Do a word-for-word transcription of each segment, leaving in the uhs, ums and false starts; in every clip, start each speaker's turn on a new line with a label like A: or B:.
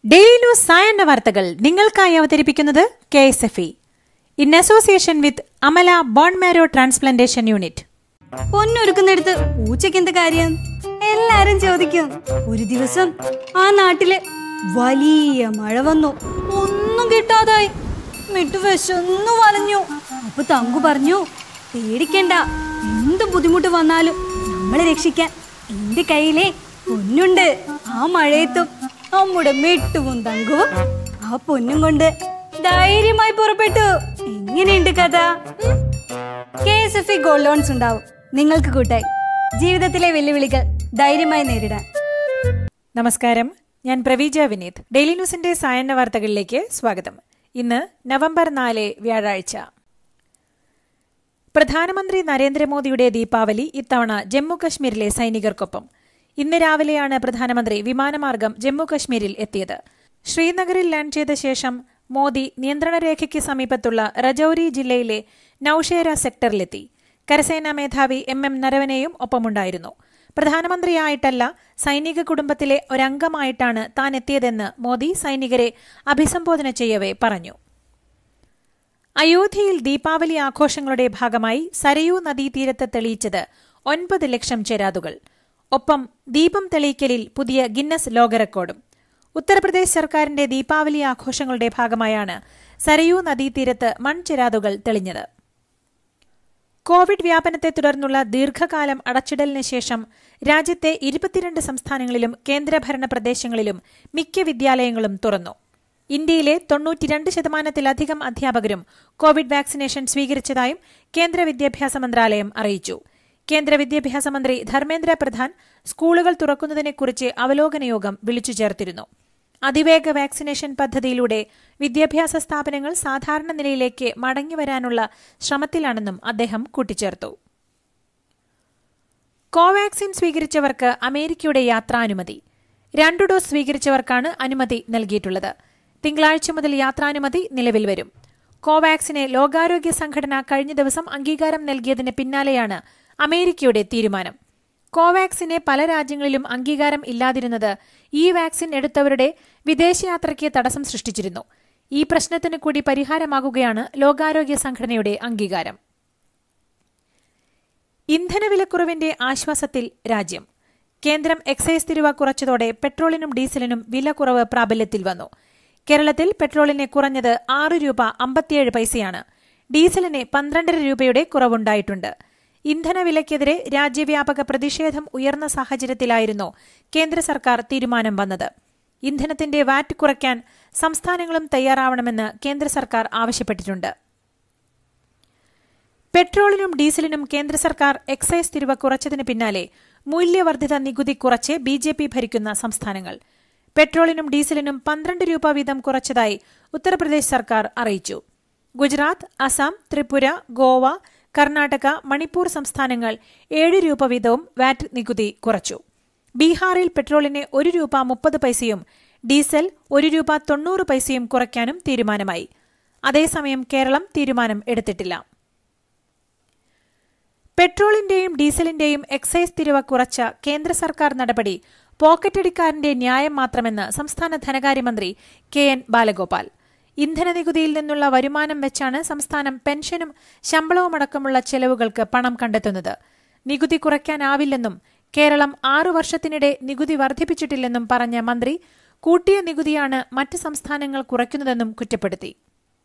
A: Daily news സായന്ന വാർത്തകൾ നിങ്ങൾക്കായി അവതരിപ്പിക്കുന്നത് K S F E in association with Amala bone marrow transplantation unit.
B: പൊന്നൊരുക്കുന്നിടത്ത് പൂച്ചയ്ക്ക് എന്ത് കാര്യം? എല്ലാരും ചോദിക്കും. ഒരു ദിവസം ആ നാട്ടില് വലിയ മഴ വന്നു, ഒന്നും കിട്ടാതായി. മിട്ടു വിശന്നു വലഞ്ഞു. അപ്പൊ തങ്കു പറഞ്ഞു, പേടിക്കണ്ട, എന്ത് ബുദ്ധിമുട്ട് വന്നാലും നമ്മളെ രക്ഷിക്കാൻ എന്റെ കയ്യിലെ പൊന്നുണ്ട്. ആ മഴയത്തും നമ്മുടെ മിട്ടുവും തങ്കുവും ആ പൊന്നും കൊണ്ട് ധൈര്യമായി പുറപ്പെട്ടു. എങ്ങനെയുണ്ട് കഥ? K S F E gold loans ഉണ്ടാവും നിങ്ങൾക്ക് കൂട്ടായി ജീവിതത്തിലെ വെല്ലുവിളികൾ ധൈര്യമായി നേരിടാൻ.
A: നമസ്കാരം, ഞാൻ പ്രവീജ വിനീത്. ഡെയിലി ന്യൂസിന്റെ സായന്ന വാർത്തകളിലേക്ക് സ്വാഗതം. ഇന്ന് നവംബർ നാല് വ്യാഴാഴ്ച. പ്രധാനമന്ത്രി നരേന്ദ്രമോദിയുടെ ദീപാവലി ഇത്തവണ ജമ്മു കശ്മീരിലെ സൈനികർക്കൊപ്പം. ഇന്ന് രാവിലെയാണ് പ്രധാനമന്ത്രി വിമാനമാർഗം ജമ്മു കശ്മീരിൽ എത്തിയത്. ശ്രീനഗറിൽ ലാൻഡ് ചെയ്ത ശേഷം മോദി നിയന്ത്രണരേഖയ്ക്ക് സമീപത്തുള്ള രജൌരി ജില്ലയിലെ നൌഷേര സെക്ടറിലെത്തി. കരസേനാ മേധാവി എം എം നരവനെയും ഒപ്പമുണ്ടായിരുന്നു. പ്രധാനമന്ത്രിയായിട്ടല്ല, സൈനിക കുടുംബത്തിലെ ഒരംഗമായിട്ടാണ് താൻ എത്തിയതെന്ന് മോദി സൈനികരെ അഭിസംബോധന ചെയ്യവേ പറഞ്ഞു. അയോധ്യയിൽ ദീപാവലി ആഘോഷങ്ങളുടെ ഭാഗമായി സരയൂ നദീതീരത്ത് തെളിയിച്ചത് ഒൻപത് ലക്ഷം ചെരാതുകൾ. ഒപ്പം ദീപം തെളിയിക്കലിൽ പുതിയ ഗിന്നസ് ലോക റെക്കോർഡും. ഉത്തർപ്രദേശ് സർക്കാരിന്റെ ദീപാവലി ആഘോഷങ്ങളുടെ ഭാഗമായാണ് സരയൂ നദീതീരത്ത് മൺചെരാതുകൾ തെളിഞ്ഞത്. കോവിഡ് വ്യാപനത്തെ തുടർന്നുള്ള ദീർഘകാലം അടച്ചിടലിന് ശേഷം രാജ്യത്തെ ഇരുപത്തിരണ്ട് സംസ്ഥാനങ്ങളിലും കേന്ദ്രഭരണ പ്രദേശങ്ങളിലും മിക്ക വിദ്യാലയങ്ങളും തുറന്നു. ഇന്ത്യയിലെ തൊണ്ണൂറ്റിരണ്ട് ശതമാനത്തിലധികം അധ്യാപകരും കോവിഡ് വാക്സിനേഷൻ സ്വീകരിച്ചതായും കേന്ദ്ര വിദ്യാഭ്യാസ മന്ത്രാലയം അറിയിച്ചു. കേന്ദ്ര വിദ്യാഭ്യാസ മന്ത്രി ധർമ്മേന്ദ്ര പ്രധാൻ സ്കൂളുകൾ തുറക്കുന്നതിനെക്കുറിച്ച് അവലോകന യോഗം വിളിച്ചു ചേർത്തിരുന്നു. അതിവേഗ വാക്സിനേഷൻ പദ്ധതിയിലൂടെ വിദ്യാഭ്യാസ സ്ഥാപനങ്ങൾ സാധാരണ നിലയിലേക്ക് മടങ്ങിവരാനുള്ള ശ്രമത്തിലാണെന്നും അദ്ദേഹം കൂട്ടിച്ചേർത്തു. കോവാക്സിൻ സ്വീകരിച്ചവർക്ക് അമേരിക്കയുടെ യാത്രാനുമതി. രണ്ടു ഡോസ് സ്വീകരിച്ചവർക്കാണ് അനുമതി നൽകിയിട്ടുള്ളത്. തിങ്കളാഴ്ച മുതൽ യാത്രാനുമതി നിലവിൽ വരും. കോവാക്സിനെ ലോകാരോഗ്യ സംഘടന കഴിഞ്ഞ ദിവസം അംഗീകാരം നൽകിയതിന് പിന്നാലെയാണ് അമേരിക്കയുടെ തീരുമാനം. കോവാക്സിനെ പല രാജ്യങ്ങളിലും അംഗീകാരം ഇല്ലാതിരുന്നത് ഈ വാക്സിൻ എടുത്തവരുടെ വിദേശയാത്രയ്ക്ക് തടസ്സം സൃഷ്ടിച്ചിരുന്നു. ഈ പ്രശ്നത്തിന് കൂടി പരിഹാരമാകുകയാണ് ലോകാരോഗ്യ സംഘടനയുടെ അംഗീകാരം. ഇന്ധനവിലക്കുറവിന്റെ ആശ്വാസത്തിൽ രാജ്യം. കേന്ദ്രം എക്സൈസ് തീരുവ കുറച്ചതോടെ പെട്രോളിനും ഡീസലിനും വില കുറവ് പ്രാബല്യത്തിൽ വന്നു. കേരളത്തിൽ പെട്രോളിന് കുറഞ്ഞത് ആറ് രൂപ അമ്പത്തിയേഴ് പൈസയാണ്. ഡീസലിന് പന്ത്രണ്ടര രൂപയുടെ കുറവുണ്ടായിട്ടുണ്ട്. ഇന്ധനവിലയ്ക്കെതിരെ രാജ്യവ്യാപക പ്രതിഷേധം ഉയർന്ന സാഹചര്യത്തിലായിരുന്നു കേന്ദ്ര സർക്കാർ തീരുമാനം വന്നത്. ഇന്ധനത്തിന്റെ വാറ്റ് കുറയ്ക്കാൻ സംസ്ഥാനങ്ങളും തയ്യാറാവണമെന്ന് കേന്ദ്ര സർക്കാർ ആവശ്യപ്പെട്ടിട്ടുണ്ട്. പെട്രോളിനും ഡീസലിനും കേന്ദ്ര സർക്കാർ എക്സൈസ് തീരുവ കുറച്ചതിന് പിന്നാലെ മൂല്യവർദ്ധിത നികുതി കുറച്ച് ബി ജെ പി ഭരിക്കുന്ന സംസ്ഥാനങ്ങൾ. പെട്രോളിനും ഡീസലിനും പന്ത്രണ്ട് രൂപ വീതം കുറച്ചതായി ഉത്തർപ്രദേശ് സർക്കാർ അറിയിച്ചു. ഗുജറാത്ത്, അസം, ത്രിപുര, ഗോവ, കർണാടക, മണിപ്പൂർ സംസ്ഥാനങ്ങൾ ഏഴ് രൂപ വീതവും വാറ്റ് നികുതി കുറച്ചു. ബീഹാറിൽ പെട്രോളിന് ഒരു രൂപ മുപ്പത് പൈസയും ഡീസൽ ഒരു രൂപ തൊണ്ണൂറ് പൈസയും കുറയ്ക്കാനും തീരുമാനമായി. അതേസമയം കേരളം തീരുമാനം എടുത്തിട്ടില്ല. പെട്രോളിന്റെയും ഡീസലിന്റെയും എക്സൈസ് തീരുവ കുറച്ച കേന്ദ്ര സർക്കാർ നടപടി പോക്കറ്റടിക്കാരന്റെ ന്യായം മാത്രമെന്ന് സംസ്ഥാന ധനകാര്യമന്ത്രി കെ എൻ ബാലഗോപാൽ. ഇന്ധന നികുതിയിൽ നിന്നുള്ള വരുമാനം വെച്ചാണ് സംസ്ഥാനം പെൻഷനും ശമ്പളവുമടക്കമുള്ള ചെലവുകൾക്ക് പണം കണ്ടെത്തുന്നത്. നികുതി കുറയ്ക്കാനാവില്ലെന്നും കേരളം ആറു വർഷത്തിനിടെ നികുതി വർദ്ധിപ്പിച്ചിട്ടില്ലെന്നും പറഞ്ഞ മന്ത്രി കൂട്ടിയ നികുതിയാണ് മറ്റ് സംസ്ഥാനങ്ങൾ കുറയ്ക്കുന്നതെന്നും കുറ്റപ്പെടുത്തി.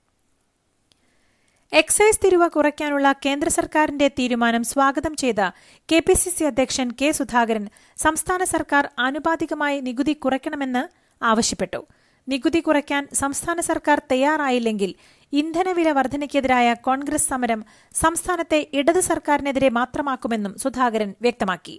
A: എക്സൈസ് തീരുവ കുറയ്ക്കാനുള്ള കേന്ദ്ര സർക്കാരിന്റെ തീരുമാനം സ്വാഗതം ചെയ്ത കെ പി സി സി അധ്യക്ഷൻ കെ സുധാകരൻ സംസ്ഥാന സർക്കാർ ആനുപാതികമായി നികുതി കുറയ്ക്കണമെന്ന് ആവശ്യപ്പെട്ടു. നികുതി കുറയ്ക്കാൻ സംസ്ഥാന സർക്കാർ തയ്യാറായില്ലെങ്കിൽ ഇന്ധനവില വർധനയ്ക്കെതിരായ കോൺഗ്രസ് സമരം സംസ്ഥാനത്തെ ഇടത് സർക്കാരിനെതിരെ മാത്രമാക്കുമെന്നും സുധാകരൻ വ്യക്തമാക്കി.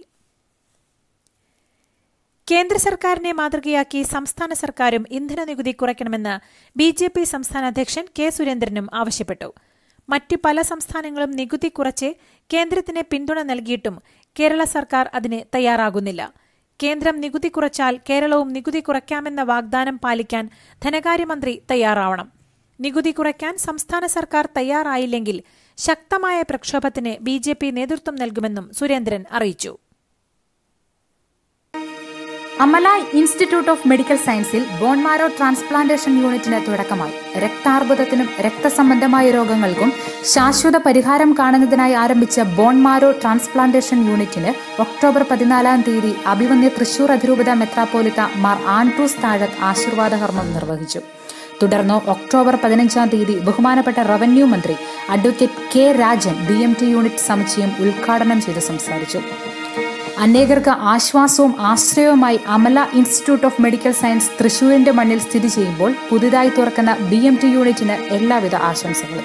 A: കേന്ദ്ര സർക്കാരിനെ മാതൃകയാക്കി സംസ്ഥാന സർക്കാരും ഇന്ധന നികുതി കുറയ്ക്കണമെന്ന് ബി ജെ പി സംസ്ഥാന അധ്യക്ഷൻ കെ സുരേന്ദ്രനും ആവശ്യപ്പെട്ടു. മറ്റു പല സംസ്ഥാനങ്ങളും നികുതി കുറച്ച് കേന്ദ്രത്തിന് പിന്തുണ നൽകിയിട്ടും കേരള സർക്കാർ അതിന് തയ്യാറാകുന്നില്ല. കേന്ദ്രം നികുതി കുറച്ചാൽ കേരളവും നികുതി കുറയ്ക്കാമെന്ന വാഗ്ദാനം പാലിക്കാൻ ധനകാര്യമന്ത്രി തയ്യാറാവണം. നികുതി കുറയ്ക്കാൻ സംസ്ഥാന സർക്കാർ തയ്യാറായില്ലെങ്കിൽ ശക്തമായ പ്രക്ഷോഭത്തിന് ബി ജെ പി നേതൃത്വം നൽകുമെന്നും സുരേന്ദ്രൻ അറിയിച്ചു.
C: അമല ഇൻസ്റ്റിറ്റ്യൂട്ട് ഓഫ് മെഡിക്കൽ സയൻസിൽ ബോൺമാരോ ട്രാൻസ്പ്ലാന്റേഷൻ യൂണിറ്റിന് തുടക്കമായി. രക്താർബുദത്തിനും രക്തസംബന്ധമായ രോഗങ്ങൾക്കും ശാശ്വത പരിഹാരം കാണുന്നതിനായി ആരംഭിച്ച ബോൺമാരോ ട്രാൻസ്പ്ലാന്റേഷൻ യൂണിറ്റിന് ഒക്ടോബർ പതിനാലാം തീയതി അഭിമന്യ തൃശൂർ അതിരൂപത മെത്രാപ്പോലിത്ത മാർ ആൻഡ്രൂസ് താഴത്ത് ആശീർവാദ കർമ്മം നിർവഹിച്ചു. തുടർന്ന് ഒക്ടോബർ പതിനഞ്ചാം തീയതി ബഹുമാനപ്പെട്ട റവന്യൂ മന്ത്രി advocate K Rajan B M T unit സമുച്ചയം ഉദ്ഘാടനം ചെയ്ത് സംസാരിച്ചു. അനേകർക്ക് ആശ്വാസവും ആശ്രയവുമായി Amala institute of medical science തൃശൂരിന്റെ മണ്ണിൽ സ്ഥിതി ചെയ്യുമ്പോൾ പുതുതായി തുറക്കുന്ന ബി എം ടി യൂണിറ്റിന് എല്ലാവിധ ആശംസകളും.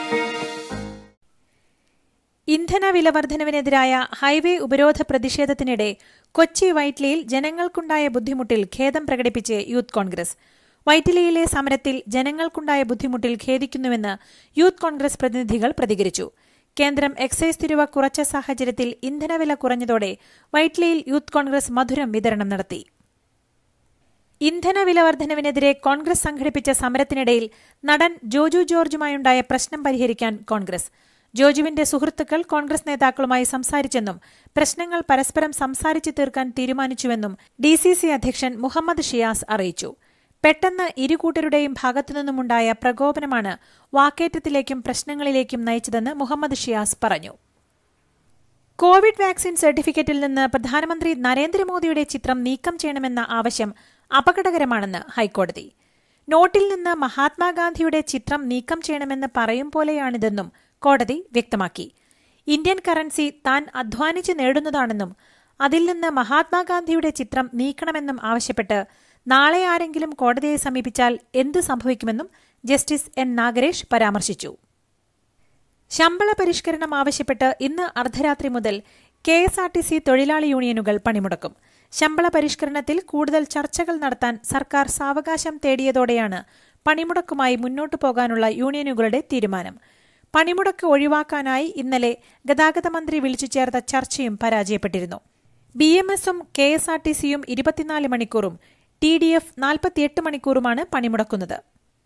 A: ഇന്ധന വില വർധനവിനെതിരായ ഹൈവേ ഉപരോധ പ്രതിഷേധത്തിനിടെ കൊച്ചി വൈറ്റ്ലയിൽ ജനങ്ങൾക്കുണ്ടായ ബുദ്ധിമുട്ടിൽ ഖേദം പ്രകടിപ്പിച്ച് യൂത്ത് കോൺഗ്രസ്. വൈറ്റിലയിലെ സമരത്തിൽ ജനങ്ങൾക്കുണ്ടായ ബുദ്ധിമുട്ടിൽ ഖേദിക്കുന്നുവെന്ന് യൂത്ത് കോൺഗ്രസ് പ്രതിനിധികൾ പ്രതികരിച്ചു. കേന്ദ്രം എക്സൈസ് തീരുവ കുറച്ച സാഹചര്യത്തിൽ ഇന്ധനവില കുറഞ്ഞതോടെ വൈറ്റ്ലയിൽ യൂത്ത് കോൺഗ്രസ് മധുരം വിതരണം നടത്തി. ഇന്ധനവില വർധനവിനെതിരെ കോൺഗ്രസ് സംഘടിപ്പിച്ച സമരത്തിനിടയിൽ നടൻ ജോജു ജോർജുമായുണ്ടായ പ്രശ്നം പരിഹരിക്കാൻ കോൺഗ്രസ്. ജോജുവിന്റെ സുഹൃത്തുക്കൾ കോൺഗ്രസ് നേതാക്കളുമായി സംസാരിച്ചെന്നും പ്രശ്നങ്ങൾ പരസ്പരം സംസാരിച്ചു തീർക്കാൻ തീരുമാനിച്ചുവെന്നും ഡി സി സി അധ്യക്ഷൻ മുഹമ്മദ് ഷിയാസ് അറിയിച്ചു. പെട്ടെന്ന് ഇരുകൂട്ടരുടെയും ഭാഗത്തുനിന്നുമുണ്ടായ പ്രകോപനമാണ് വാക്കേറ്റത്തിലേക്കും പ്രശ്നങ്ങളിലേക്കും നയിച്ചതെന്ന് മുഹമ്മദ് ഷിയാസ് പറഞ്ഞു. കോവിഡ് വാക്സിൻ സർട്ടിഫിക്കറ്റിൽ നിന്ന് പ്രധാനമന്ത്രി നരേന്ദ്രമോദിയുടെ ചിത്രം നീക്കം ചെയ്യണമെന്ന ആവശ്യം അപകടകരമാണെന്ന് ഹൈക്കോടതി. നോട്ടിൽ നിന്ന് മഹാത്മാഗാന്ധിയുടെ ചിത്രം നീക്കം ചെയ്യണമെന്ന് പറയും പോലെയാണിതെന്നും കോടതി വ്യക്തമാക്കി. ഇന്ത്യൻ കറൻസി താൻ അധ്വാനിച്ച് നേടുന്നതാണെന്നും അതിൽ നിന്ന് മഹാത്മാഗാന്ധിയുടെ ചിത്രം നീക്കണമെന്നും ആവശ്യപ്പെട്ട് നാളെ ആരെങ്കിലും കോടതിയെ സമീപിച്ചാൽ എന്ത് സംഭവിക്കുമെന്നും ജസ്റ്റിസ് എൻ നാഗരേഷ് പരാമർശിച്ചു. ശമ്പള പരിഷ്കരണം ആവശ്യപ്പെട്ട് ഇന്ന് അർദ്ധരാത്രി മുതൽ K S R T C തൊഴിലാളി യൂണിയനുകൾ പണിമുടക്കും. ശമ്പള പരിഷ്കരണത്തിൽ കൂടുതൽ ചർച്ചകൾ നടത്താൻ സർക്കാർ സാവകാശം തേടിയതോടെയാണ് പണിമുടക്കുമായി മുന്നോട്ടു പോകാനുള്ള യൂണിയനുകളുടെ തീരുമാനം. പണിമുടക്ക് ഒഴിവാക്കാനായി ഇന്നലെ ഗതാഗത മന്ത്രി വിളിച്ചു ചേർത്ത ചർച്ചയും പരാജയപ്പെട്ടിരുന്നു. ബി എം എസും കെ എസ് ആർ ടി സിയും ഇരുപത്തിനാല് മണിക്കൂറും ടി ഡി എഫ് നാൽപ്പത്തിയെട്ട് മണിക്കൂറുമാണ് പണിമുടക്കുന്നത്.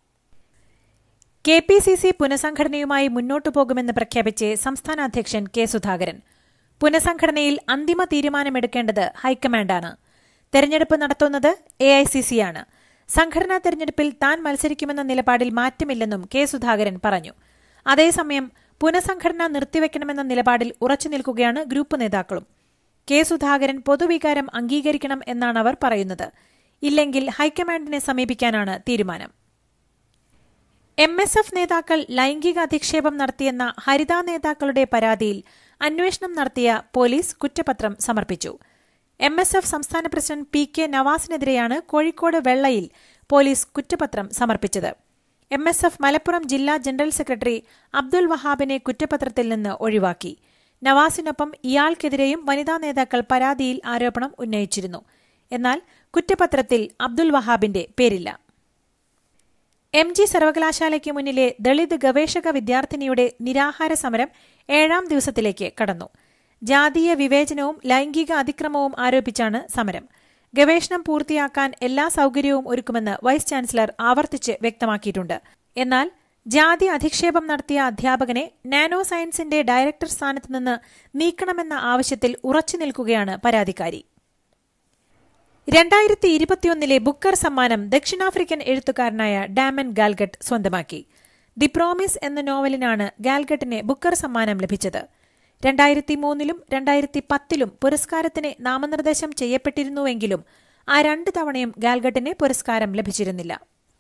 A: കെ പി സി സി പുനഃസംഘടനയുമായി മുന്നോട്ടു പോകുമെന്ന് പ്രഖ്യാപിച്ച് സംസ്ഥാന അധ്യക്ഷൻ കെ സുധാകരൻ. പുനഃസംഘടനയിൽ അന്തിമ തീരുമാനമെടുക്കേണ്ടത് ഹൈക്കമാൻഡാണ്. തെരഞ്ഞെടുപ്പ് നടത്തുന്നത് എ ഐ സി സിയാണ്. സംഘടനാ തെരഞ്ഞെടുപ്പിൽ താൻ മത്സരിക്കുമെന്ന നിലപാടിൽ മാറ്റമില്ലെന്നും കെ സുധാകരൻ പറഞ്ഞു. അതേസമയം പുനഃസംഘടന നിർത്തിവെക്കണമെന്ന നിലപാടിൽ ഉറച്ചുനിൽക്കുകയാണ് ഗ്രൂപ്പ് നേതാക്കളും. കെ സുധാകരൻ പൊതുവികാരം അംഗീകരിക്കണം എന്നാണ് അവർ പറയുന്നത്. ഇല്ലെങ്കിൽ ഹൈക്കമാൻഡിനെ സമീപിക്കാനാണ് തീരുമാനം. എം എസ് എഫ് നേതാക്കൾ ലൈംഗിക അധിക്ഷേപം നടത്തിയെന്ന ഹരിത നേതാക്കളുടെ പരാതിയിൽ അന്വേഷണം നടത്തിയ പോലീസ് കുറ്റപത്രം സമർപ്പിച്ചു. എം എസ് എഫ് സംസ്ഥാന പ്രസിഡന്റ് പി കെ നവാസിനെതിരെയാണ് കോഴിക്കോട് വെള്ളയിൽ പോലീസ് കുറ്റപത്രം സമർപ്പിച്ചത്. എം എസ് എഫ് മലപ്പുറം ജില്ലാ ജനറൽ സെക്രട്ടറി അബ്ദുൽ വഹാബിനെ കുറ്റപത്രത്തിൽ നിന്ന് ഒഴിവാക്കി. നവാസിനൊപ്പം ഇയാൾക്കെതിരെയും വനിതാ നേതാക്കൾ പരാതിയിൽ ആരോപണം ഉന്നയിച്ചിരുന്നു. എന്നാൽ കുറ്റപത്രത്തിൽ അബ്ദുൽ വഹാബിന്റെ പേരില്ല. എം ജി സർവകലാശാലയ്ക്ക് മുന്നിലെ ദളിത് ഗവേഷക വിദ്യാർത്ഥിനിയുടെ നിരാഹാര സമരം ഏഴാം ദിവസത്തിലേക്ക് കടന്നു. ജാതീയ വിവേചനവും ലൈംഗിക അതിക്രമവും ആരോപിച്ചാണ് സമരം. ഗവേഷണം പൂർത്തിയാക്കാൻ എല്ലാ സൌകര്യവും ഒരുക്കുമെന്ന് വൈസ് ചാൻസലർ ആവർത്തിച്ച് വ്യക്തമാക്കിയിട്ടുണ്ട്. എന്നാൽ ജാതി അധിക്ഷേപം നടത്തിയ അധ്യാപകനെ നാനോ സയൻസിന്റെ ഡയറക്ടർ സ്ഥാനത്ത് നിന്ന് നീക്കണമെന്ന ആവശ്യത്തിൽ ഉറച്ചുനിൽക്കുകയാണ് പരാതിക്കാരി. രണ്ടായിരത്തി ഇരുപത്തിയൊന്നിലെ ബുക്കർ സമ്മാനം ദക്ഷിണാഫ്രിക്കൻ എഴുത്തുകാരനായ ഡാമൻ ഗാൽഗട്ട് സ്വന്തമാക്കി. ദി പ്രോമിസ് എന്ന നോവലിനാണ് ഗാൽഗട്ടിന് ബുക്കർ സമ്മാനം ലഭിച്ചത്. രണ്ടായിരത്തി മൂന്നിലും രണ്ടായിരത്തി പത്തിലും പുരസ്കാരത്തിന് നാമനിർദ്ദേശം ചെയ്യപ്പെട്ടിരുന്നുവെങ്കിലും ആ രണ്ട് തവണയും ഗാൽഗട്ടിന് പുരസ്കാരം ലഭിച്ചിരുന്നില്ല.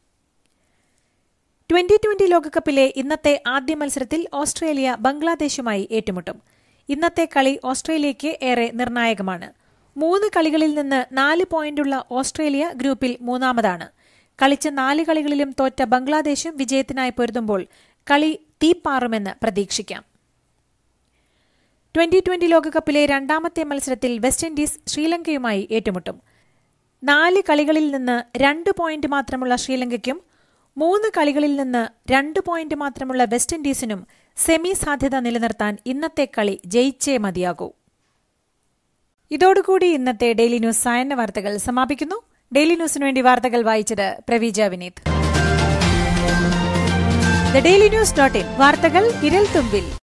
A: ട്വന്റി ട്വന്റി ലോകകപ്പിലെ ഇന്നത്തെ ആദ്യ മത്സരത്തിൽ ഓസ്ട്രേലിയ ബംഗ്ലാദേശുമായി ഏറ്റുമുട്ടും. ഇന്നത്തെ കളി ഓസ്ട്രേലിയയ്ക്ക് ഏറെ നിർണായകമാണ്. മൂന്ന് കളികളിൽ നിന്ന് നാല് പോയിന്റുള്ള ഓസ്ട്രേലിയ ഗ്രൂപ്പിൽ മൂന്നാമതാണ്. കളിച്ച നാല് കളികളിലും തോറ്റ ബംഗ്ലാദേശും വിജയത്തിനായി പൊരുതുമ്പോൾ കളി തീപ്പാറുമെന്ന് പ്രതീക്ഷിക്കാം. ട്വന്റി ട്വന്റി ലോകകപ്പിലെ രണ്ടാമത്തെ മത്സരത്തിൽ വെസ്റ്റ് ഇൻഡീസ് ശ്രീലങ്കയുമായി ഏറ്റുമുട്ടും. നാല് കളികളിൽ നിന്ന് രണ്ട് പോയിന്റ് മാത്രമുള്ള ശ്രീലങ്കയ്ക്കും മൂന്ന് കളികളിൽ നിന്ന് രണ്ട് പോയിന്റ് മാത്രമുള്ള വെസ്റ്റ് ഇൻഡീസിനും സെമി സാധ്യത നിലനിർത്താൻ ഇന്നത്തെ കളി ജയിച്ചേ മതിയാകൂ. ഇതോടുകൂടി ഇന്നത്തെ ഡെയിലി ന്യൂസ് സായന്ന വാർത്തകൾ സമാപിക്കുന്നു. ഡെയിലി ന്യൂസിനു വേണ്ടി വാർത്തകൾ വായിച്ചത് Praveeja Vineeth. The daily news dot in വാർത്തകൾ വിരൽ തുമ്പിൽ.